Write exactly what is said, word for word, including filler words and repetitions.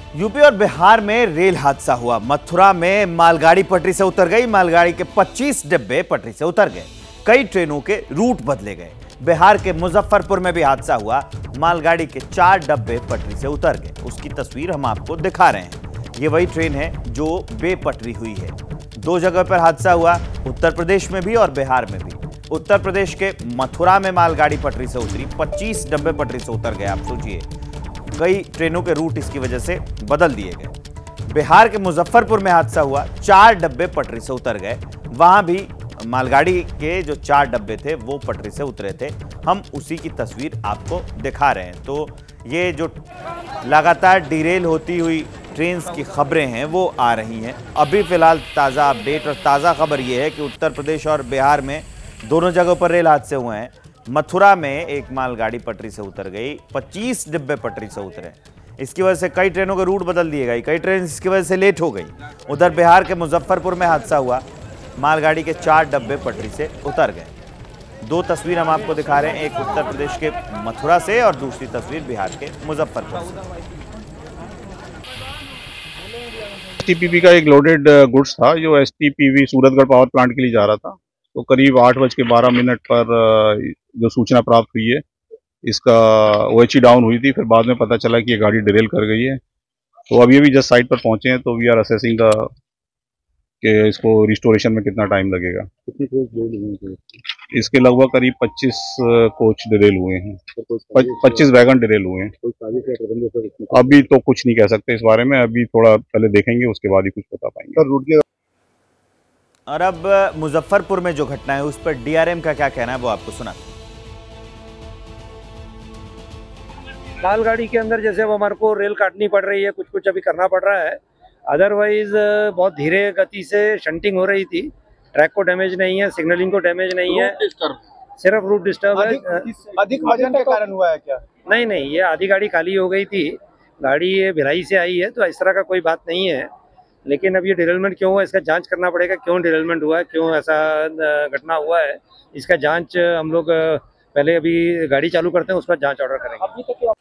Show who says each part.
Speaker 1: UP और बिहार में rail हादसा हुआ। मथुरा में मालगाड़ी पटरी से उतर गई। मालगाड़ी के पच्चीस डिब्बे पटरी से उतर गए। कई ट्रेनों के रूट बदले गए। बिहार के मुजफ्फरपुर में भी हादसा हुआ। मालगाड़ी के चार डब्बे पटरी से उतर गए। उसकी तस्वीर हम आपको दिखा रहे हैं। ये वही ट्रेन है जो बेपटरी हुई है। दो जगह पर हादसा हुआ, उत्तर प्रदेश में भी और बिहार में भी। उत्तर प्रदेश के मथुरा में मालगाड़ी पटरी से उतरी, पच्चीस डब्बे पटरी से उतर गए। आप सोचिए, कई ट्रेनों के रूट इसकी वजह से बदल दिए गए। बिहार के मुजफ्फरपुर में हादसा हुआ, चार डब्बे पटरी से उतर गए। वहां भी मालगाड़ी के जो चार डब्बे थे वो पटरी से उतरे थे। हम उसी की तस्वीर आपको दिखा रहे हैं। तो ये जो लगातार डिरेल होती हुई ट्रेन की खबरें हैं वो आ रही हैं। अभी फिलहाल ताज़ा अपडेट और ताज़ा खबर ये है कि उत्तर प्रदेश और बिहार में दोनों जगहों पर रेल हादसे हुए हैं। मथुरा में एक मालगाड़ी पटरी से उतर गई, पच्चीस डिब्बे पटरी से उतरे। इसकी वजह से कई ट्रेनों के रूट बदल दिए गए, कई ट्रेन इसकी वजह से लेट हो गई। उधर बिहार के मुजफ्फरपुर में हादसा हुआ, मालगाड़ी के चार डब्बे पटरी से उतर गए। दो तस्वीर हम आपको दिखा रहे हैं, एक उत्तर प्रदेश के मथुरा से और दूसरी तस्वीर बिहार के मुजफ्फरपुर से।
Speaker 2: एसटीपीवी का एक लोडेड गुड्स था जो एसटीपीवी सूरतगढ़ पावर प्लांट के लिए जा रहा था। तो करीब आठ बज के बारह मिनट पर जो सूचना प्राप्त हुई है, इसका ओएचई डाउन हुई थी। फिर बाद में पता चला कि ये गाड़ी डिरेल कर गई है। तो अभी अभी जस्ट साइट पर पहुंचे हैं, तो वी आर असेसिंग द कि इसको रिस्टोरेशन में कितना टाइम लगेगा। इसके लगभग करीब पच्चीस कोच डिरेल हुए हैं, पच्चीस वैगन डिरेल हुए हैं। अभी तो कुछ नहीं कह सकते इस बारे में, अभी थोड़ा पहले देखेंगे, उसके बाद ही कुछ बता पाएंगे।
Speaker 1: और अब मुजफ्फरपुर में जो घटना है उस पर डीआरएम का क्या कहना है वो आपको सुना।
Speaker 3: मालगाड़ी के अंदर जैसे वो हमारे को रेल काटनी पड़ रही है, कुछ कुछ अभी करना पड़ रहा है। अदरवाइज बहुत धीरे गति से शंटिंग हो रही थी। ट्रैक को डैमेज नहीं है, सिग्नलिंग को डैमेज नहीं है, सिर्फ रूट डिस्टर्ब है।
Speaker 4: अधिक वजन के कारण हुआ है क्या?
Speaker 3: नहीं नहीं, ये आधी गाड़ी खाली हो गई थी। गाड़ी ये भिलाई से आई है, तो इस तरह का कोई बात नहीं है। लेकिन अब ये डिरेलमेंट क्यों हुआ, इसका जांच करना पड़ेगा। क्यों डिरेलमेंट हुआ है, क्यों ऐसा घटना हुआ है, इसका जांच हम लोग पहले अभी गाड़ी चालू करते हैं, उस पर जांच ऑर्डर करेंगे।